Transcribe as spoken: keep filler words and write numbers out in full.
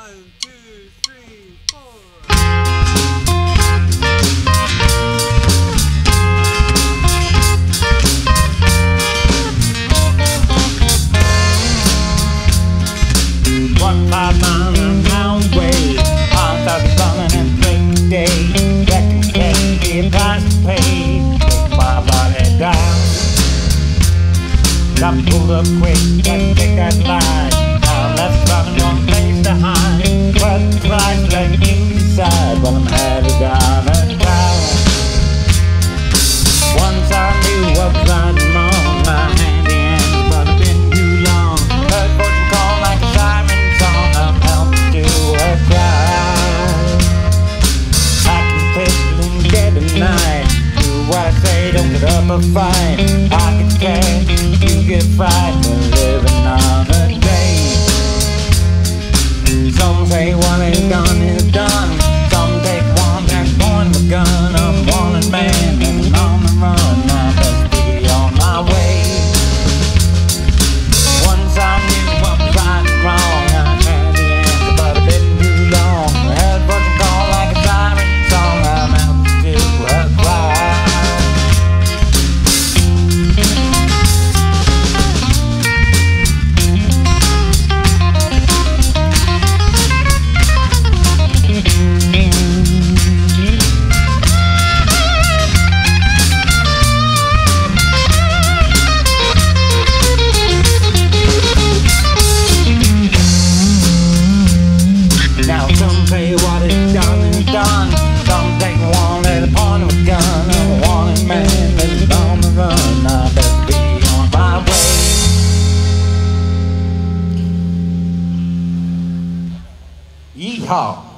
One, two, three, four. One five mile an hour way, heart starts bumming and break day. That can be a price to pay. Take my body down. Stop, pull up quick, and take that line. Now let's run one place to hide. What's the price? Let you decide. Well, I'm headed down a town. Once I knew what was right and wrong, my handy hands, but it's been too long. Heard fortune call like a siren song. I'm helping to a cry. I can pistol and get a knife. Do what I say, don't get up a fight. I can catch, you get fried. We're living on a day. Some say what is done is done. Some take one that's born with a gun. I'm a wanted man and I'm on the run. I best be on my way. Once I knew what was right and wrong, I had the answer, but it's been too long. I heard fortune call like a siren song. I'm out to a cry. Now some say what is done is done. Some take one at the point of a gun. I'm a wanted man that's on the run. I best be on my way. Yeehaw.